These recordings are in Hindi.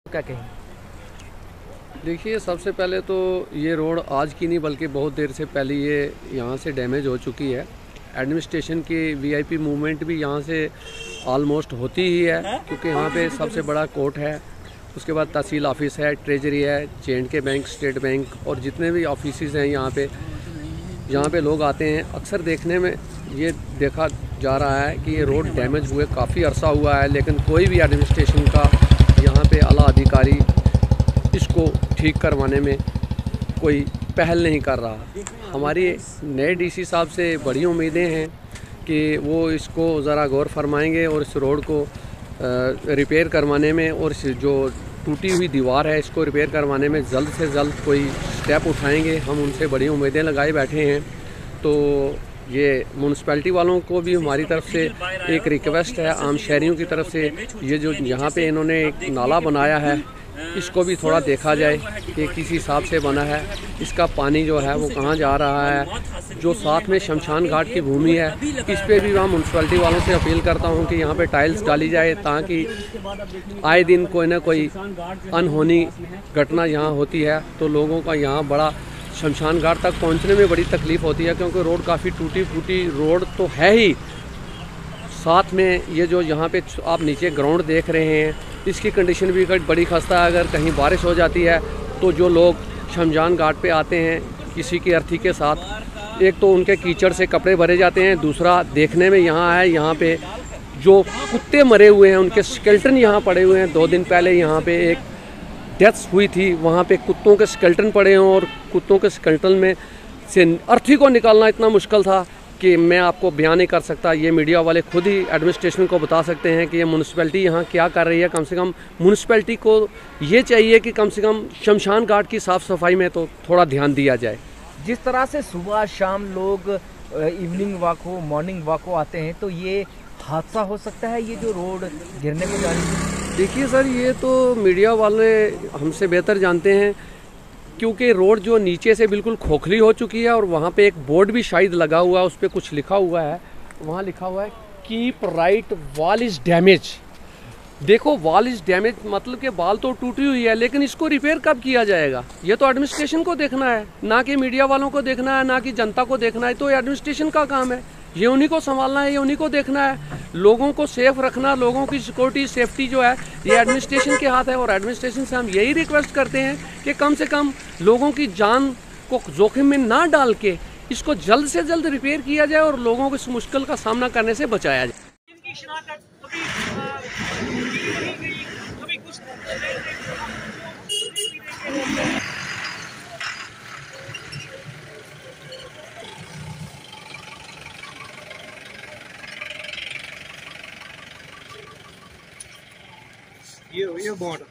क्या कहें? देखिए, सबसे पहले तो ये रोड आज की नहीं बल्कि बहुत देर से पहले ये यहाँ से डैमेज हो चुकी है। एडमिनिस्ट्रेशन की वीआईपी मूवमेंट भी यहाँ से ऑलमोस्ट होती ही है, क्योंकि यहाँ पे सबसे बड़ा कोर्ट है, उसके बाद तहसील ऑफिस है, ट्रेजरी है, J&K बैंक, स्टेट बैंक और जितने भी ऑफिसेज हैं यहाँ पे लोग आते हैं। अक्सर देखने में ये देखा जा रहा है कि ये रोड डैमेज हुए काफ़ी अरसा हुआ है, लेकिन कोई भी एडमिनिस्ट्रेशन का यहाँ पे आला अधिकारी इसको ठीक करवाने में कोई पहल नहीं कर रहा। हमारी नए डीसी साहब से बड़ी उम्मीदें हैं कि वो इसको ज़रा गौर फरमाएंगे और इस रोड को रिपेयर करवाने में और जो टूटी हुई दीवार है इसको रिपेयर करवाने में जल्द से जल्द कोई स्टेप उठाएंगे। हम उनसे बड़ी उम्मीदें लगाए बैठे हैं। तो ये म्यूनसिपैलिटी वालों को भी हमारी तरफ से एक रिक्वेस्ट है, आम शहरियों की तरफ से, ये जो यहाँ पे इन्होंने एक नाला बनाया है इसको भी थोड़ा देखा जाए कि किस हिसाब से बना है, इसका पानी जो है वो कहाँ जा रहा है। जो साथ में शमशान घाट की भूमि है इस पे भी मैं म्यूनसिपैलिटी वालों से अपील करता हूँ कि यहाँ पे टाइल्स डाली जाए, ताकि आए दिन कोई ना कोई अनहोनी घटना यहाँ होती है तो लोगों का यहाँ बड़ा शमशान घाट तक पहुँचने में बड़ी तकलीफ़ होती है, क्योंकि रोड काफ़ी टूटी फूटी रोड तो है ही। साथ में ये जो यहाँ पे आप नीचे ग्राउंड देख रहे हैं इसकी कंडीशन भी बड़ी खस्ता है। अगर कहीं बारिश हो जाती है तो जो लोग शमशान घाट पे आते हैं किसी की अर्थी के साथ, एक तो उनके कीचड़ से कपड़े भरे जाते हैं, दूसरा देखने में यहाँ पे जो कुत्ते मरे हुए हैं उनके स्केल्टन यहाँ पड़े हुए हैं। 2 दिन पहले यहाँ पे एक डेथ्स हुई थी, वहाँ पे कुत्तों के स्केल्टन पड़े हैं और कुत्तों के स्केल्टन में से अर्थी को निकालना इतना मुश्किल था कि मैं आपको बयान नहीं कर सकता। ये मीडिया वाले खुद ही एडमिनिस्ट्रेशन को बता सकते हैं कि ये म्यूनसिपैलिटी यहाँ क्या कर रही है। कम से कम म्यूनसिपैलिटी को ये चाहिए कि कम से कम शमशान घाट की साफ़ सफाई में तो थोड़ा ध्यान दिया जाए। जिस तरह से सुबह शाम लोग इवनिंग वॉक हो, मॉर्निंग वॉक हो आते हैं, तो ये हादसा हो सकता है, ये जो रोड गिरने को जा रही है। देखिए सर, ये तो मीडिया वाले हमसे बेहतर जानते हैं, क्योंकि रोड जो नीचे से बिल्कुल खोखली हो चुकी है और वहाँ पे एक बोर्ड भी शायद लगा हुआ है, उस पर कुछ लिखा हुआ है, वहाँ लिखा हुआ है keep right wall is damage. देखो, वॉल इज़ डैमेज मतलब कि बाल तो टूटी हुई है, लेकिन इसको रिपेयर कब किया जाएगा ये तो एडमिनिस्ट्रेशन को देखना है, ना कि मीडिया वालों को देखना है, ना कि जनता को देखना है। तो एडमिनिस्ट्रेशन का काम है, ये उन्हीं को संभालना है, ये उन्हीं को देखना है। लोगों को सेफ रखना, लोगों की सिक्योरिटी सेफ्टी जो है ये एडमिनिस्ट्रेशन के हाथ है। और एडमिनिस्ट्रेशन से हम यही रिक्वेस्ट करते हैं कि कम से कम लोगों की जान को जोखिम में ना डाल के इसको जल्द से जल्द रिपेयर किया जाए और लोगों को इस मुश्किल का सामना करने से बचाया जाए। ये बॉन्ड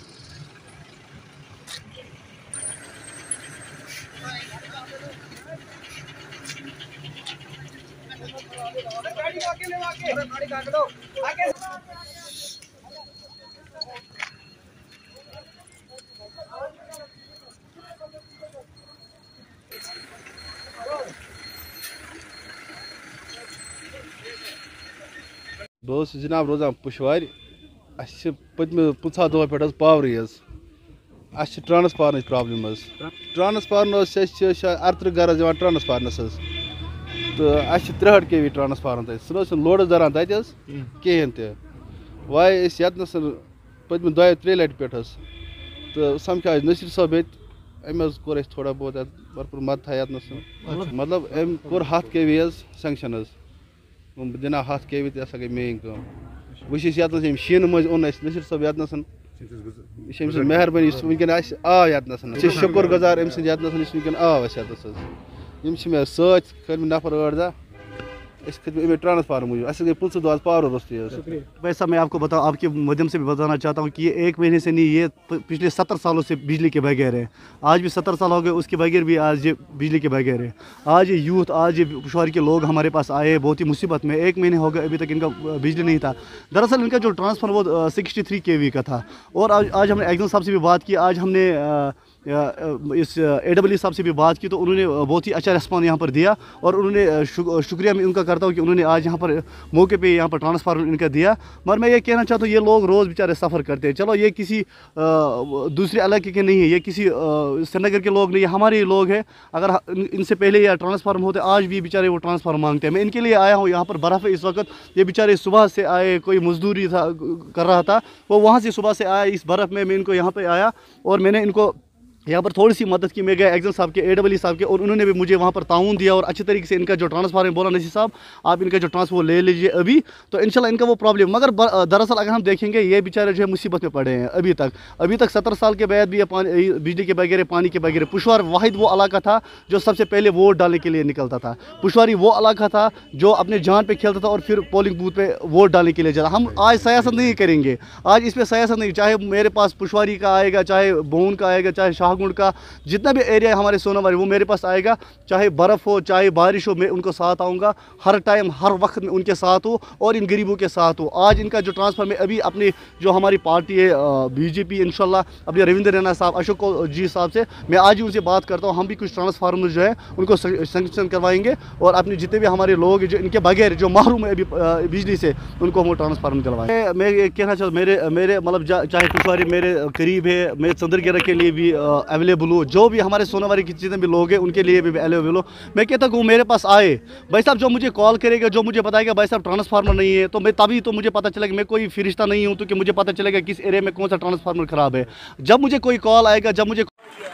बस जनाब रोजान पुशवार पत्म 50 दह पे पावर ट्रांसफार्म प्रॉब्लम ट्रांसफार्म 38 घर दिवान ट्रांसफार्मस तो 63 kV ट्रांसफार्म तक सह लोड दरान तत कहें वाय यतनस पत्म 2-3 लट पे तो समझा नसीर साहब अम कोर थोड़ा बहुत भरपूर मदद यतनस मतलब अम कोर 7 kV सेंक्शन दिना 7 kV तो गई मेन कम वह ये शीन मज ओन नसीर साहब यह मेहरबानी वनकन आव ये शुक्र गुजार अम सतन आव ये सत नफर 8-10 ट्रांसफार्म मूजूब अस गई 5 दह पावर रोस्ती। वैसा मैं आपको बताऊं, आपके माध्यम से भी बताना चाहता हूं कि ये 1 महीने से नहीं, ये पिछले 70 सालों से बिजली के बगैर है। आज भी 70 साल हो गए, उसके बगैर भी आज ये बिजली के बगैर है। आज ये यूथ, आज ये पुशवार के लोग हमारे पास आए बहुत ही मुसीबत में। 1 महीने हो गए अभी तक इनका बिजली नहीं था। दरअसल इनका जो ट्रांसफार्मर वो 63 kV का था। और आज हमने एग्जाम साहब से भी बात की, आज हमने इस AWE साहब से भी बात की तो उन्होंने बहुत ही अच्छा रिस्पॉन्स यहाँ पर दिया और उन्होंने शुक्रिया मैं उनका करता हूँ कि उन्होंने आज यहाँ पर मौके पे यहाँ पर ट्रांसफार्मर इनका दिया। मगर मैं ये कहना चाहता हूँ ये लोग रोज़ बेचारे सफ़र करते हैं। चलो ये किसी दूसरे इलाके के नहीं है, ये किसी श्रीनगर के लोग नहीं है, हमारे ही लोग हैं। अगर इनसे पहले या ट्रांसफार्मर होते आज भी बेचारे वो ट्रांसफार्मर मांगते हैं। मैं इनके लिए आया हूँ, यहाँ पर बर्फ़ है इस वक्त। ये बेचारे सुबह से आए, कोई मजदूरी था कर रहा था, वो वहाँ से सुबह से आया इस बर्फ़ में। मैं इनको यहाँ पे आया और मैंने इनको यहाँ पर थोड़ी सी मदद की। मैं गया एक्जल साहब के, AWE साहब के, और उन्होंने भी मुझे वहाँ पर ताउन दिया और अच्छे तरीके से इनका जो ट्रांसफार्मर बोला नसीर साहब आप इनका जो ट्रांसफार्मर ले लीजिए अभी, तो इंशाल्लाह इनका वो प्रॉब्लम। मगर दरअसल अगर हम देखेंगे ये बेचारे जो है मुसीबत में पड़े हैं अभी तक 17 साल के बाद भी ये बिजली के बगैर, पानी के बगैर। पुशवार वाहिद वो इलाका था जो सबसे पहले वोट डालने के लिए निकलता था। पुशवारी वो इलाका था जो अपने जान पर खेलता था और फिर पोलिंग बूथ पर वोट डालने के लिए जाता। हम आज सियासत नहीं करेंगे, आज इस पर सियासत नहीं, चाहे मेरे पास पुशवारी का आएगा, चाहे बोन का आएगा, चाहे शाहगुंड का, जितना भी एरिया हमारे सोनावारी वो मेरे पास आएगा। चाहे बर्फ़ हो, चाहे बारिश हो, मैं उनको साथ आऊँगा हर टाइम, हर वक्त में उनके साथ हो और इन गरीबों के साथ हो। आज इनका जो ट्रांसफ़र में अभी अपनी जो हमारी पार्टी है BJP, इंशाल्लाह अपने रविंद्र रैना साहब, अशोक जी साहब से मैं आज ही उनसे बात करता हूँ। हम भी कुछ ट्रांसफार्मर जो है उनको सेंक्शन करवाएंगे और अपने जितने भी हमारे लोग जो इनके बगैर जो महरूम है अभी बिजली से, उनको हम ट्रांसफार्मर दिलवाएँ। मैं ये कहना चाहता हूँ मेरे मतलब चाहे कुशवारी मेरे करीब है, मैं चंद्रगिरा के लिए भी अवेलेबल हूँ, जो भी हमारे सोनावारी के जितने भी लोग हैं उनके लिए भी अवेलेबल हो। मैं कहता हूँ मेरे पास आए भाई साहब, जो मुझे कॉल करेगा, जो मुझे बताएगा भाई साहब ट्रांसफार्मर नहीं है, तो मैं तभी तो मुझे पता चलेगा। मैं कोई फरिश्ता नहीं हूँ तो कि मुझे पता चलेगा किस एरिया में कौन सा ट्रांसफार्मर ख़राब है। जब मुझे कोई कॉल आएगा, जब मुझे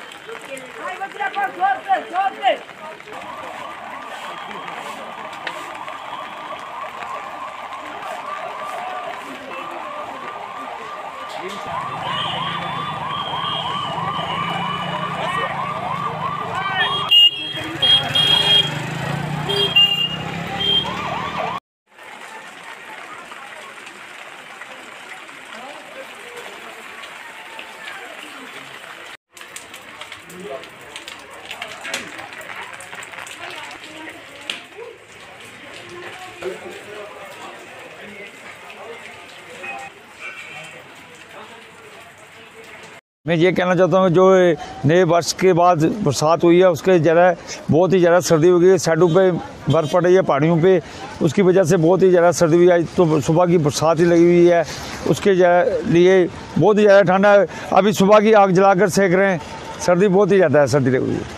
मैं ये कहना चाहता हूँ जो नए वर्ष के बाद बरसात हुई है उसके ज़रा बहुत ही ज़्यादा सर्दी हो गई है। साइडों पे बर्फ़ पड़ रही है पहाड़ियों पे, उसकी वजह से बहुत ही ज़्यादा सर्दी हुई है। तो सुबह की बरसात ही लगी हुई है, उसके लिए बहुत ही ज़्यादा ठंडा है। अभी सुबह की आग जलाकर सेक रहे हैं, सर्दी बहुत ही ज़्यादा है, सर्दी लगी हुई है।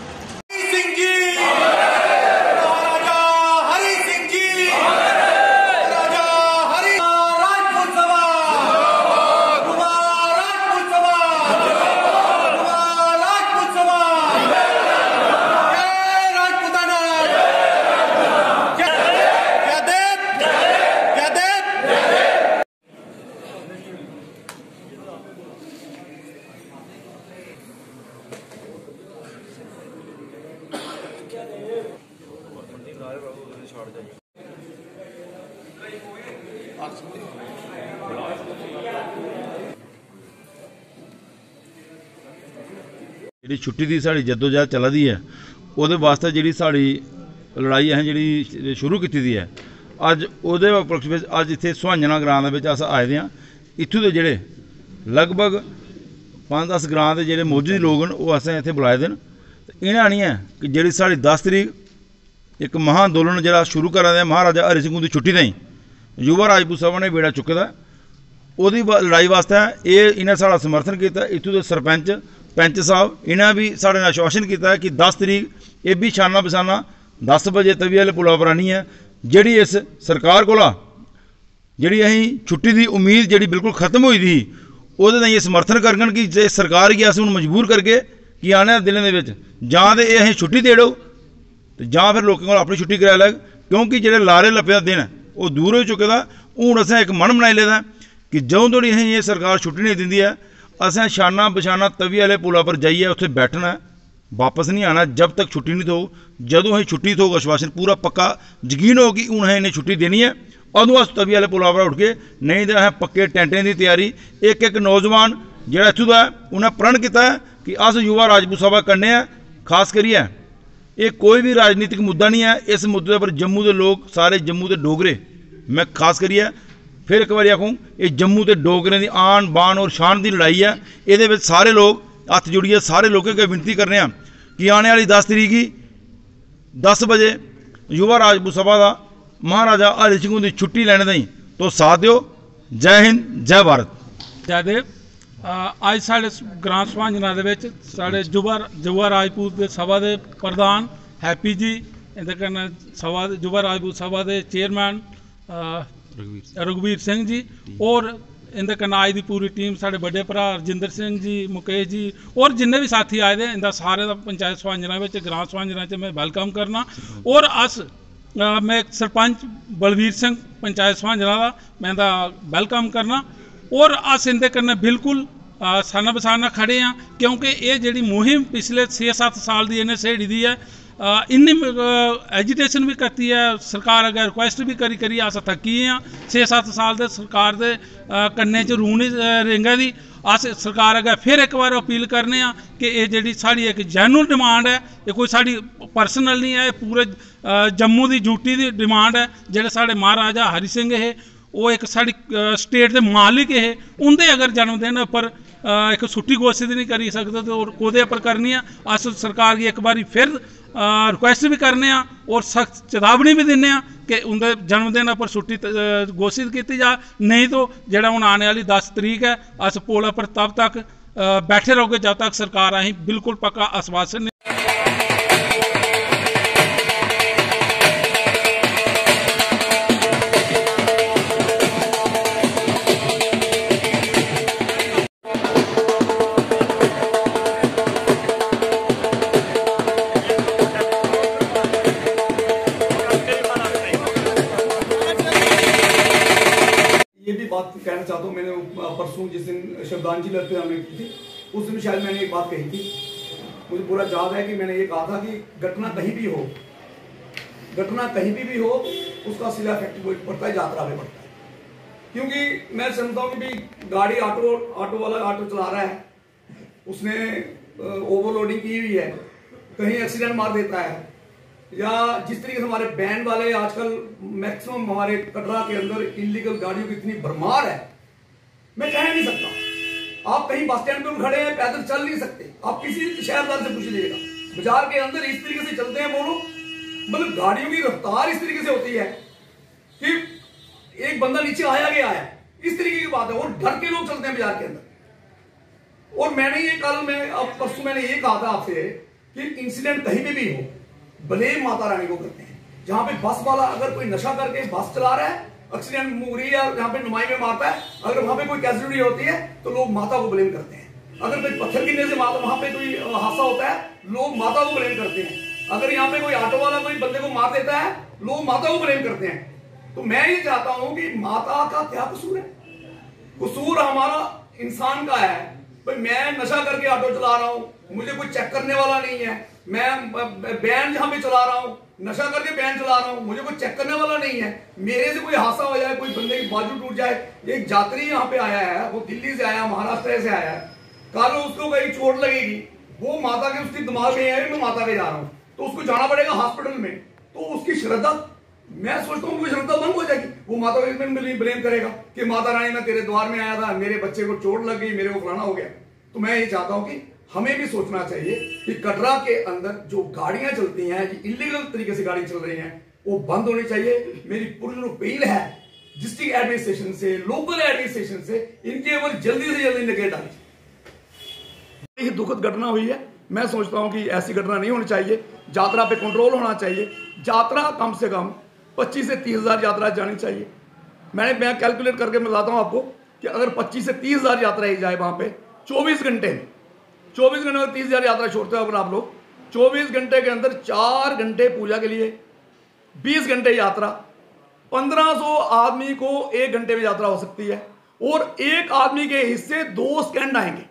जी छुट्टी की साड़ी जद्दोजहद चला दी है, वो वास्ते जी साड़ी लड़ाई असें जी शुरू की है। अज वो उपलक्ष में अज इतने सुहांजना ग्रां अस आए दे हाँ। इत्थों के जोड़े लगभग 5-10 ग्रां के जोड़े मौजूद लोग हैं वो असें इतने बुलाए दे। इन्हें नहीं है कि जी साड़ी 10 तरीक एक महा अंदोलन जो शुरू करा दे महाराजा हरि सिंह की छुट्टी ताईं युवा राजपूत सभा ने बेड़ा चुके वो लड़ाई वास्ते ये इन्हें साड़ा समर्थन किया। इत्थों के सरपंच पंच साहब इन्हें भी साढ़े आश्वासन किया कि 10 तरीक ये भी शाना बसाना 10 बजे तवी वाले पुला पर आनी है। जी इस सरकार को जी अं छुट्टी की उम्मीद जी बिल्कुल खत्म हुई थी, वो ये समर्थन करन कि जे सरकार की अस हूँ मजबूर करके कि आने वाले दिनों के जां तो ये छुट्टी दे दो तो जां फिर लोगों को अपनी छुट्टी करा लग, क्योंकि जो लारे लप्पे का दिन है वो दूर हो चुके दा। हूँ असें एक मन बनाई लेदा कि जो तोड़ी अं ये सरकार छुट्टी नहीं दिंदी है असें शाना बछाना तवी वाले पुला पर जाइए उत्थे बैठना, वापस नहीं आना जब तक छुट्टी नहीं दो। जदों अं छुट्टी थोग आश्वासन पूरा पक्का यकीन हो कि हूँ इन्हें छुट्टी देनी है, उदों अस तवी वाले पुला पर उठ के, नहीं तो अं पक्के टेंटें की तैयारी। एक नौजवान जोड़ा इत्थों का उन्हें प्रण किया कि अस युवा राजपूत सभा करने खास करिए ये कोई भी राजनीतिक मुद्दा नहीं है। इस मुद्दे पर जम्मू के लोग सारे जम्मू के डोगरे मैं खास करिए फिर एक बार आखूँ ये जम्मू के डोगरे की आन बान और शान की लड़ाई है। ये सारे लोग हथ जोड़िए सारे लोगों अगे विनती करने कि आने वाली 10 तरीक ही 10 बजे युवा राजपूत सभा का महाराजा हरि सिंह की छुट्टी लैने ताई तो साथ दो। जय हिंद जय भारत। जयदेव अज साढ़े ग्रां सुभांजना दे साढ़े युवा राजपूत सभा के प्रधान हैप्पी जी, इंदे कन्नै सभा युवा राजपूत सभा के चेयरमैन रघुवीर सिंह जी और इंदे कन्नै अज दी पूरी टीम साढ़े बड़े भरा रजिंदर सिंह जी, मुकेश जी और जिन्ने भी साथी आए दे इंदा सारे दा पंचायत सुभांजना ग्रां सुभांजना मैं वेलकम करना। और अस मैं सरपंच बलवीर सिंह पंचायत सुभांजना का मैं इंदा वेलकम करना। और अस इंदे कन्नै बिल्कुल साना बसाना खड़े हाँ, क्योंकि ये जी मुहिम पिछले 6-7 साल की इन्हें सेड़ी दी है। इन्नी एजिटेशन भी करती है सरकार अगर रिक्वेस्ट भी करी अस थकी हाँ। 6-7 साल दे सरकार दे कन्ने च रू नहीं रेंगा दी। अस सरकार अगर फिर एक बार अपील करने कि ये जी साड़ी एक जैनुअन डिमांड है, ये कोई साड़ी पर्सनल नहीं है, पूरे जम्मू की यूटी की डिमांड है। जेडे साढ़े महाराजा हरि सिंह है वो एक साड़ी स्टेट के मालिक है, उनके अगर जन्मदिन पर एक छुट्टी घोषित नहीं करी सकते तो कोदे पर करनी है। अस सरकार की एक बार फिर रिक्वेस्ट भी करने और सख्त चेतावनी भी दिने कि उनके जन्मदिन पर छुट्टी घोषित की जा, नहीं तो जोड़ा हूँ आने वाली 10 तरीक है अस पोल पर तब तक बैठे रहोगे जब तक सरकार अं बिल्कुल पक्का आश्वासन। ये भी बात कहना चाहता हूँ, मैंने परसों जिस दिन श्रद्धांजलि अर्पित हमने की थी उस दिन शायद मैंने एक बात कही थी, मुझे पूरा याद है कि मैंने ये कहा था कि घटना कहीं भी हो, घटना कहीं भी हो उसका सीधा इफेक्ट पड़ता है यात्रा पे पड़ता है। क्योंकि मैं समझता हूँ कि भाई गाड़ी ऑटो वाला ऑटो चला रहा है, उसने ओवरलोडिंग की हुई है, कहीं एक्सीडेंट मार देता है, या जिस तरीके से हमारे बैंड वाले आजकल मैक्सिमम हमारे कटरा के अंदर इलीगल गाड़ियों की इतनी भरमार है, मैं कह नहीं सकता। आप कहीं बस स्टैंड पे खड़े हैं, पैदल चल नहीं सकते, आप किसी शहरदार से पूछ लीजिएगा, बाजार के अंदर इस तरीके से चलते हैं वो लोग, मतलब गाड़ियों की रफ्तार इस तरीके से होती है कि एक बंदा नीचे आया गया है, इस तरीके की बात है, और डर के लोग चलते हैं बाजार के अंदर। और मैंने ये परसों मैंने ये कहा था आपसे कि इंसिडेंट कहीं पे भी हो ब्लेम माता रानी को करते हैं। जहां पे बस वाला अगर कोई नशा करके बस चला रहा है, एक्सीडेंट मुरी या जहां पे नुमाई में मारता है, अगर वहां पे कोई कैजुअलिटी होती है तो लोग माता को ब्लेम करते हैं। अगर कोई पत्थर गिरने से वहां पे कोई हादसा होता है, लोग माता को ब्लेम करते हैं। अगर यहाँ पे कोई ऑटो वाला कोई बंदे को मार देता है, लोग माता को ब्लेम करते हैं। तो मैं ये चाहता हूं कि माता का क्या कसूर है? कसूर हमारा इंसान का है। भाई मैं नशा करके ऑटो चला रहा हूं, मुझे कोई चेक करने वाला नहीं है, मैं बैंड जहां पे चला रहा हूं, नशा करके बैंड चला रहा हूं, मुझे कोई चेक करने वाला नहीं है, मेरे से कोई हादसा हो जाए, कोई बंदे की बाजू टूट जाए। एक यात्री यहाँ पे आया है, वो दिल्ली से आया, महाराष्ट्र से आया है, कल उसको कहीं चोट लगेगी, वो माता के उसके दिमाग में है मैं माता के जा रहा हूं, तो उसको जाना पड़ेगा हॉस्पिटल में। तो उसकी श्रद्धा, मैं सोचता हूँ श्रद्धा भंग हो जाएगी। वो माता को ब्लेम करेगा कि माता रानी मैं तेरे द्वार में आया था, मेरे बच्चे को चोट लग गई, मेरे को फलाना हो गया। तो मैं ये चाहता हूं कि हमें भी सोचना चाहिए कि कटरा के अंदर जो गाड़ियां चलती हैं, जो इलीगल तरीके से गाड़ी चल रही हैं, वो बंद होनी चाहिए। मेरी पूरी अपील है डिस्ट्रिक्ट एडमिनिस्ट्रेशन से, लोकल एडमिनिस्ट्रेशन से, इनके ऊपर जल्दी से जल्दी निगेह डाली। दुखद घटना हुई है, मैं सोचता हूं कि ऐसी घटना नहीं होनी चाहिए। यात्रा पे कंट्रोल होना चाहिए। यात्रा कम से कम 25 से 30 हज़ार यात्रा जानी चाहिए। मैं कैलकुलेट करके बताता हूं आपको कि अगर 25 से 30 हज़ार यात्रा ही जाए वहां पे 24 घंटे में, 24 घंटे में 30 हज़ार यात्रा छोड़ते हो अगर आप लोग, 24 घंटे के अंदर 4 घंटे पूजा के लिए, 20 घंटे यात्रा, 1500 आदमी को 1 घंटे में यात्रा हो सकती है। और एक आदमी के हिस्से 2 सेकंड आएंगे,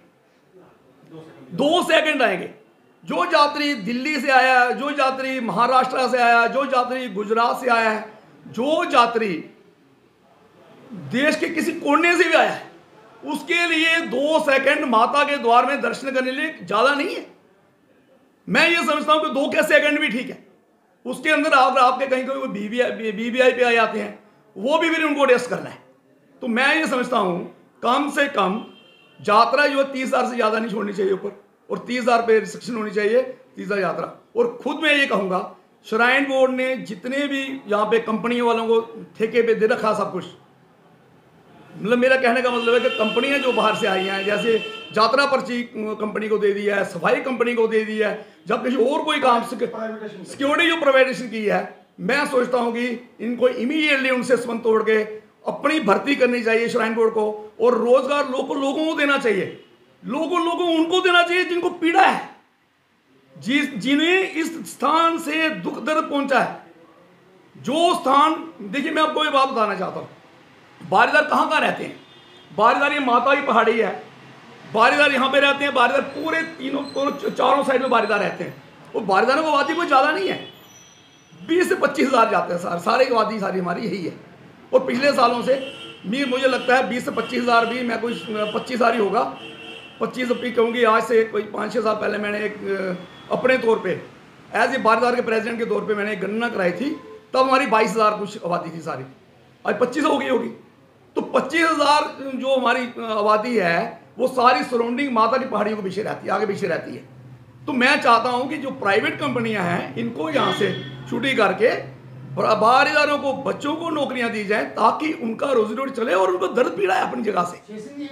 2 सेकंड आएंगे। जो यात्री दिल्ली से आया है, जो यात्री महाराष्ट्र से आया है, जो यात्री गुजरात से आया है, जो यात्री देश के किसी कोने से भी आया है, उसके लिए 2 सेकंड माता के द्वार में दर्शन करने के लिए ज्यादा नहीं है। मैं ये समझता हूं कि 2 के सेकंड भी ठीक है। उसके अंदर आपके कहीं कोई बीबीआई पे आ जाते हैं, वो भी फिर उनको टेस्ट करना है। तो मैं ये समझता हूं कम से कम यात्रा जो 30,000 से ज़्यादा नहीं छोड़नी चाहिए ऊपर, और 30,000 पे रिस्ट्रिक्शन होनी चाहिए 30,000 यात्रा। और खुद मैं ये कहूँगा, श्राइन बोर्ड ने जितने भी यहाँ पे कंपनियों वालों को ठेके पे दे रखा सब कुछ, मतलब मेरा कहने का मतलब है कि कंपनियां जो बाहर से आई हैं, जैसे यात्रा पर्ची कंपनी को दे दिया है, सफाई कंपनी को दे दिया है, जब किसी और कोई काम सिक्योरिटी जो प्राइवेटाइजेशन की है, मैं सोचता हूं कि इनको इमीडिएटली उनसे संबंध तोड़ के अपनी भर्ती करनी चाहिए श्राइन बोर्ड को, और रोजगार लोगों को देना चाहिए। लोगों उनको देना चाहिए जिनको पीड़ा है, जिन्हें इस स्थान से दुख दर्द पहुंचा है। जो स्थान, देखिए मैं आपको ये बात बताना चाहता हूँ, बारीदार कहाँ रहते हैं? बारीदार ये माता की पहाड़ी है, बारीदार यहाँ पे रहते हैं, बारीदार पूरे चारों साइड में बारीदार रहते हैं। और बारीदारों की आबादी कोई ज़्यादा नहीं है, 20 से 25 हज़ार जाते हैं सारे की आबादी सारी हमारी यही है। और पिछले सालों से मुझे लगता है 20 से 25 हज़ार भी, मैं कोई 25 हज़ार ही होगा, 25 भी कहूँगी। आज से कोई 5-6 साल पहले मैंने एक अपने तौर पे एज ए बारीदार के प्रेसिडेंट के तौर पे मैंने एक गणना कराई थी, तब हमारी 22,000 कुछ आबादी थी सारी, आज 25 हो गई होगी। तो 25,000 जो हमारी आबादी है वो सारी सराउंडिंग माता की पहाड़ियों के पीछे रहती है, आगे पीछे रहती है। तो मैं चाहता हूं कि जो प्राइवेट कंपनियां हैं इनको यहां से छुट्टी करके बारीदारों को, बच्चों को नौकरियां दी जाए, ताकि उनका रोजी रोटी चले और उनको दर्द पीड़ा है अपनी जगह से।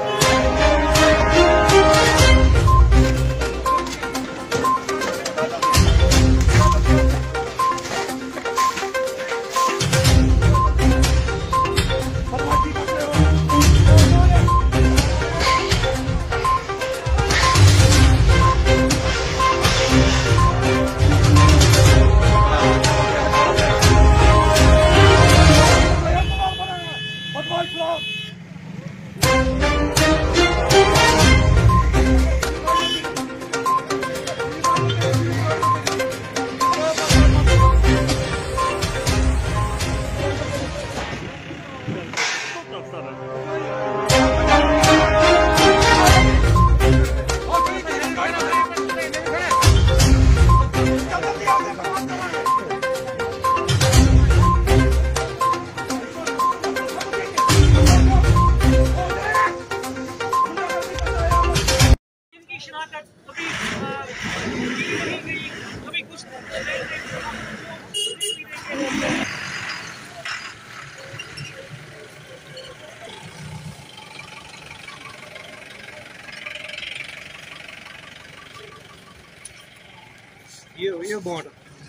ये बॉन्ड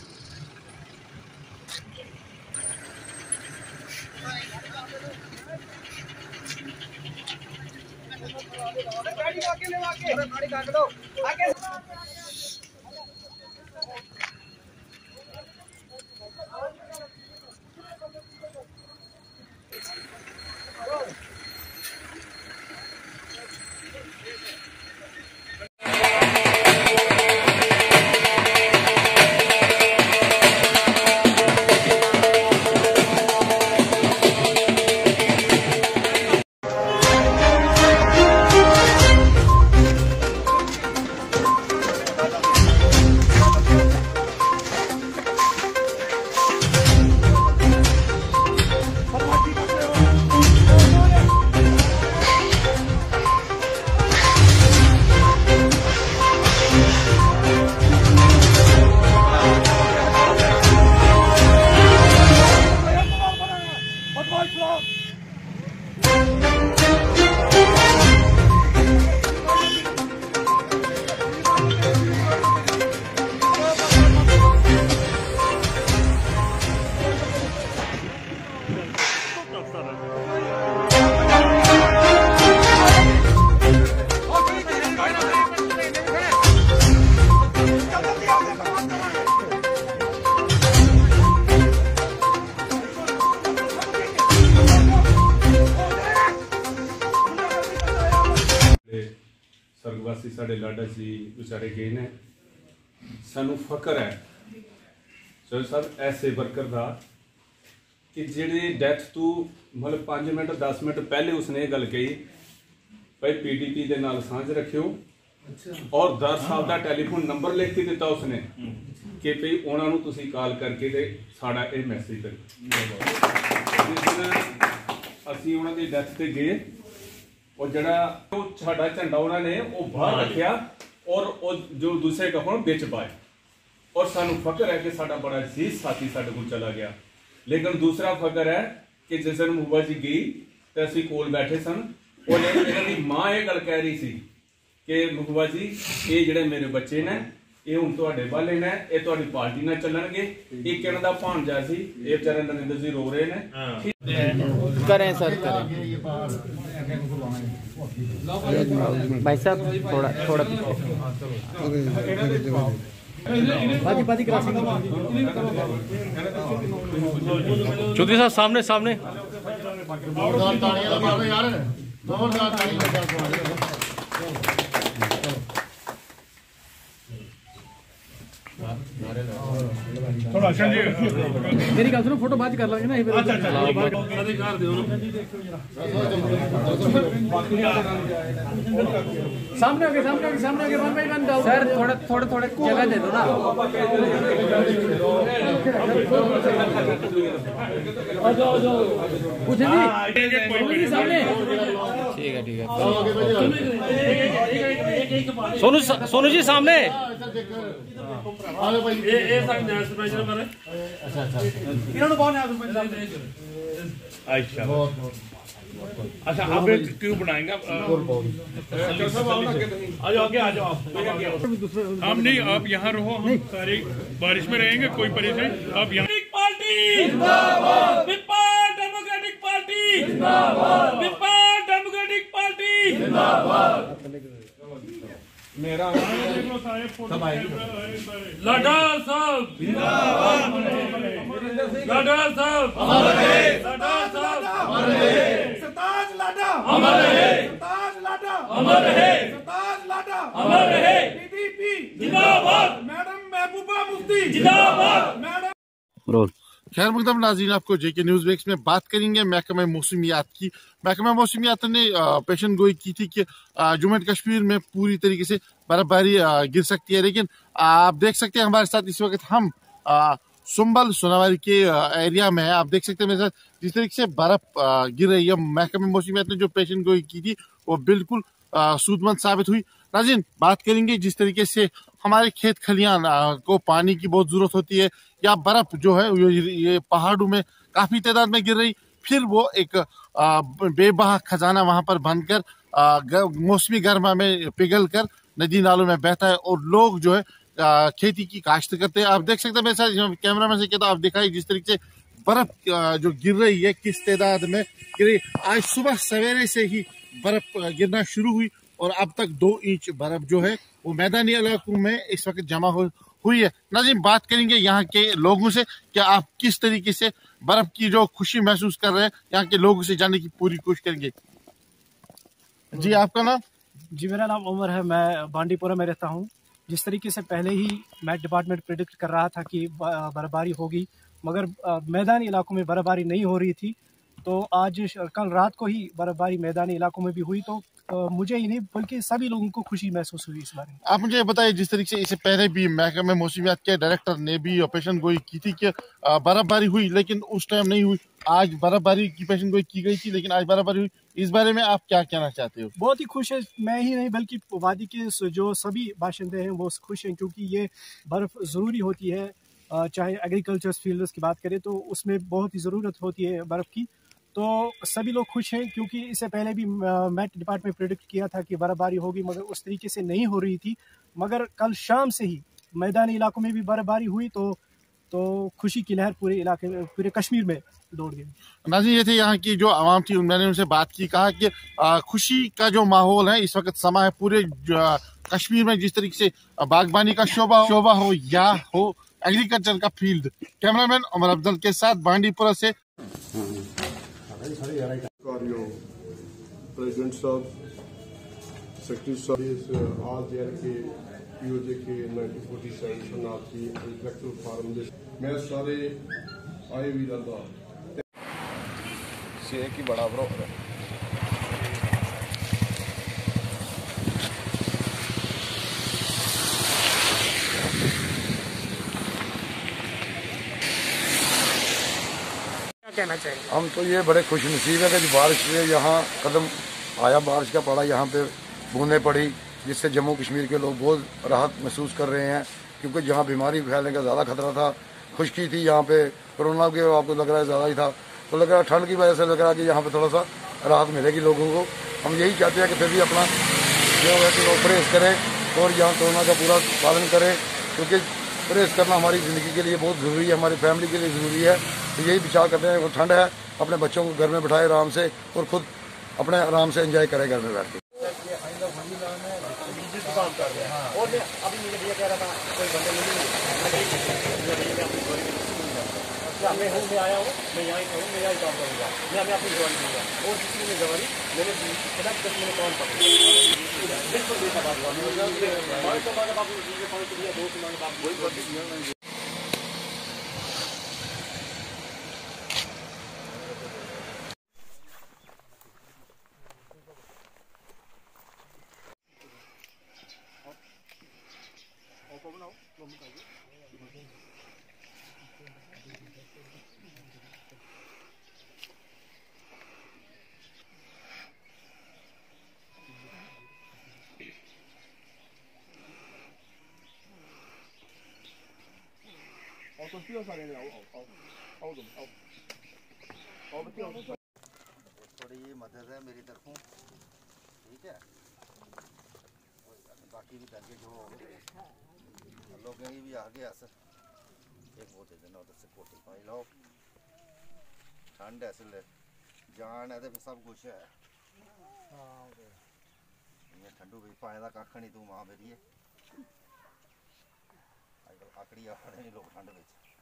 गाड़ी काट दो आगे। ਸਰਗਵਾਸੀ ਸਾਡੇ ਲਾਡਾ ਜੀ ਵਿਚਾਰੇ ਗਏ ਨੇ। ਸਾਨੂੰ ਫਖਰ ਹੈ ਸਰ ਸਾਹਿਬ ਐਸੇ ਵਰਕਰ ਦਾ ਕਿ ਜਿਹੜੇ ਡੈਥ ਤੋਂ ਮਤਲਬ 5 ਮਿੰਟ 10 ਮਿੰਟ ਪਹਿਲੇ ਉਸਨੇ ਇਹ ਗੱਲ ਕਹੀ ਭਾਈ ਪੀਡੀਪੀ ਦੇ ਨਾਲ ਸਾਂਝ ਰੱਖਿਓ ਔਰ 10 ਸਾਲ ਦਾ ਟੈਲੀਫੋਨ ਨੰਬਰ ਲਿਖ ਕੇ ਦਿੱਤਾ ਉਸਨੇ ਕਿ ਭਈ ਉਹਨਾਂ ਨੂੰ ਤੁਸੀਂ ਕਾਲ ਕਰਕੇ ਤੇ ਸਾਡਾ ਇਹ ਮੈਸੇਜ ਕਰਿਓ। ਅਸੀਂ ਉਹਨਾਂ ਦੀ ਡੈਥ ਤੇ ਗਏ ਉਹ ਜਿਹੜਾ ਉਹ ਸਾਡਾ ਝੰਡਾ ਉਹਨਾਂ ਨੇ ਉਹ ਬਾਹਰ ਰੱਖਿਆ ਔਰ ਉਹ ਜੋ ਦੂਸਰੇ ਕਫਨ ਵਿੱਚ ਪਾਏ ਔਰ ਸਾਨੂੰ ਫਖਰ ਹੈ ਕਿ ਸਾਡਾ ਬੜਾ ਅਜ਼ੀਜ਼ ਸਾਥੀ ਸਾਡੇ ਕੋਲ ਚਲਾ ਗਿਆ। ਲੇਕਿਨ ਦੂਸਰਾ ਫਖਰ ਹੈ ਕਿ ਜਿਸ ਦਿਨ ਮਹਬੂਬਾ ਜੀ ਗਈ ਤੇ ਅਸੀਂ ਕੋਲ ਬੈਠੇ ਸਨ ਉਹਨੇ ਇਹਨਾਂ ਦੀ ਮਾਂ ਇਹ ਗੱਲ ਕਹਿ ਰਹੀ ਸੀ ਕਿ ਮਹਬੂਬਾ ਜੀ ਇਹ ਜਿਹੜੇ ਮੇਰੇ ਬੱਚੇ ਨੇ ਇਹ ਹੁਣ ਤੁਹਾਡੇ ਵਾਲੇ ਨੇ, ਇਹ ਤੁਹਾਡੀ ਪਾਰਟੀ ਨਾਲ ਚੱਲਣਗੇ। ਇੱਕ ਇਹਨਾਂ ਦਾ ਭਾਂਜਾ ਸੀ, ਇਹ ਵਿਚਾਰੇ ਨਰਿੰਦਰ ਜੀ ਰੋ ਰਹੇ ਨੇ। करें सर करें भाई साहब थोड़ा थोड़ा चौधरी साहब सामने सामने थोड़ा मेरी गल सुनो, फोटो बाद कर लेंगे ना। सामने आगे वन बाई वन सर, थोड़े जगह दे दो ना। कुछ नहीं सामने, ठीक है। सोनू जी सामने। अच्छा आप क्यों बनाएंगे आप नहीं, आप यहाँ रहो, हम सारे बारिश में रहेंगे, कोई परेशानी आप यहाँ। Party Democratic Party, Democratic Party मेरा लाडा साहब जिंदाबाद, लाडा साहब सरताज लाडा अमर रहे, सरताज लाडा अमर रहे, सरताज लाडा अमर रहे, पीडीपी जिंदाबाद, मैडम महबूबा मुफ्ती जिंदाबाद, मैडम। खैर मुकदम नाज़रीन, आपको जेके न्यूज़ ब्रेक्स में बात करेंगे महकमा मौसमियात की। महकमा मौसमियात ने पेशन गोई की थी कि जम्मू एंड कश्मीर में पूरी तरीके से बर्फबारी गिर सकती है, लेकिन आप देख सकते हैं हमारे साथ इस वक्त हम सुंबल सोनावारी के एरिया में है। आप देख सकते हैं मेरे साथ जिस तरीके से बर्फ गिर रही है। महकमा मौसमियात ने जो पेशन गोई की थी वो बिल्कुल सूदमंद साबित हुई। नाज़रीन, बात करेंगे जिस तरीके से हमारे खेत खलियान को पानी की बहुत जरूरत होती है, या बर्फ जो है ये पहाड़ों में काफी तादाद में गिर रही, फिर वो एक बेबहा खजाना वहां पर बनकर मौसमी गर्मा में पिघल कर नदी नालों में बहता है और लोग जो है खेती की काश्त करते हैं। आप देख सकते हैं मेरे साथ कैमरा में से कहता आप दिखाई जिस तरीके से बर्फ जो गिर रही है, किस तादाद में गिर रही। आज सुबह सवेरे से ही बर्फ गिरना शुरू हुई और अब तक 2 इंच बर्फ जो है वो मैदानी इलाकों में इस वक्त जमा हुई है। नाज़रीन, बात करेंगे यहाँ के लोगों से कि आप किस तरीके से बर्फ की जो खुशी महसूस कर रहे हैं, यहाँ के लोगों से जानने की पूरी कोशिश करेंगे। जी आपका नाम? जी मेरा नाम उमर है, मैं बांडीपुरा में रहता हूँ। जिस तरीके से पहले ही मैट डिपार्टमेंट प्रेडिक्ट कर रहा था कि बर्फबारी होगी, मगर मैदानी इलाकों में बर्फबारी नहीं हो रही थी, तो आज कल रात को ही बर्फबारी मैदानी इलाकों में भी हुई, तो मुझे ही नहीं बल्कि सभी लोगों को खुशी महसूस हुई इस बारे में। आप मुझे बताइए, जिस तरीके से इससे पहले भी महकमे मौसमियात के डायरेक्टर ने भी पेशन गोई की थी कि बर्फबारी हुई, लेकिन उस टाइम नहीं हुई। आज बर्फबारी की पेशन गोई की गई थी, लेकिन आज बर्फबारी हुई। इस बारे में आप क्या कहना चाहते हो? बहुत ही खुश है, मैं ही नहीं बल्कि वादी के जो सभी बाशिंदे हैं वो खुश हैं, क्योंकि ये बर्फ़ ज़रूरी होती है। चाहे एग्रीकल्चर फील्ड्स की बात करें तो उसमें बहुत ही ज़रूरत होती है बर्फ़ की, तो सभी लोग खुश हैं। क्योंकि इससे पहले भी मैट डिपार्टमेंट प्रेडिक्ट किया था कि बर्फबारी होगी, मगर उस तरीके से नहीं हो रही थी। मगर कल शाम से ही मैदानी इलाकों में भी बर्फबारी हुई, तो खुशी की लहर पूरे इलाके में, पूरे कश्मीर में दौड़ गई। नाज़रीन, ये थे यहाँ की जो आवाम थी, मैंने उनसे बात की, कहा कि खुशी का जो माहौल है इस वक्त समा है पूरे कश्मीर में। जिस तरीके से बागबानी का शोबा हो या हो एग्रीकल्चर का फील्ड। कैमरामैन उमर अफजल के साथ बांडीपुरा से। प्रेसिडेंट साहब, सेक्रेटरी साहब, आज के पीओजे के 1947 शरणार्थी इलेक्टोरल फार्म दे मैं सारे आए भी रहा से की बड़ा बरोबर है। कहना चाहिए, हम तो ये बड़े खुश नसीब है कि बारिश से यहाँ कदम आया बारिश का पड़ा, यहाँ पे बूंदें पड़ी, जिससे जम्मू कश्मीर के लोग बहुत राहत महसूस कर रहे हैं, क्योंकि जहाँ बीमारी फैलने का ज़्यादा खतरा था, खुश्की थी यहाँ पे, कोरोना के आपको लग रहा है ज़्यादा ही था, तो लग रहा है ठंड की वजह से लग रहा है कि यहाँ पे थोड़ा सा राहत मिलेगी लोगों को। हम यही चाहते हैं कि फिर भी अपना जो है कि लोग परहेज़ करें और यहाँ कोरोना का पूरा पालन करें, क्योंकि परहेज़ करना हमारी ज़िंदगी के लिए बहुत ज़रूरी है, हमारी फैमिली के लिए ज़रूरी है। तो यही विचार करते हैं, वो ठंड है, अपने बच्चों को घर में बिठाए आराम से और खुद अपने आराम से एंजॉय करें घर में बैठ के। और अभी मुझे भैया कह रहा था कोई बंदे मैं आया हूँ, मैं यहाँ ही करूँ, मैं यहाँ ही काम करूँगा, मैं अपनी जवानी दूँगा और जिसकी मैंने जवानी मैंने मैंने कौन पकड़ा बिल्कुल बेटा बात हुआ थोड़ी ये मदद है मेरी तरफों, ठीक है, बाकी भी करके जो लोग भी आगे अस एक वो दे देना, उधर से कोटी पाई लाओ, ठंड है इसलिए जान है तो सब कुछ है, ये ठंडू भी पाए का कख नहीं तू मां मेरी अजकल आकड़ी आखने नहीं लोग ठंड में।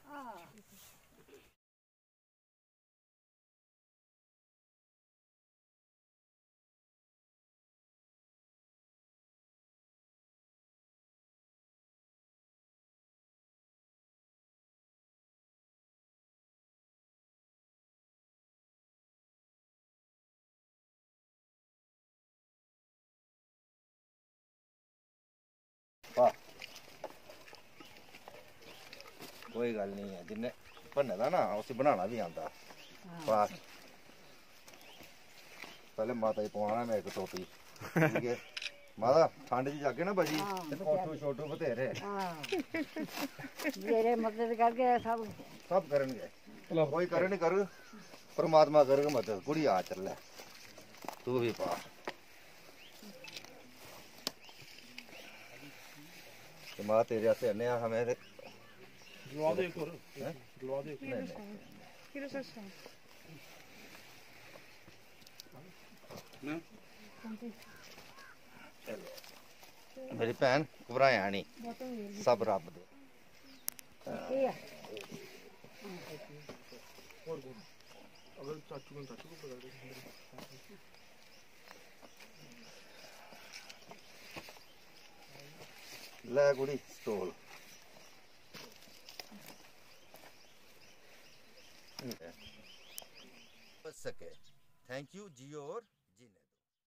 कोई गल नहीं है, जिन्हें भन्ने दा ना उसे बनाना भी आता। वाह पहले माता जी पवाना मैं एक टोपी, ठीक है माता ठंड जी जाके ना बजी कोटू छोटू बतेरे मेरे मदद करके सब करेंगे, कोई करे नहीं कर, परमात्मा करेगा मदद। कुड़ी आ चल तू भी पा, माँ तेरे से अन्य हमें दिलवा दे एक और, दिलवा दे मेरी भैन घबराया नहीं, सब रब दे। ले कुड़ी स्टोल सके। थैंक यू जियो और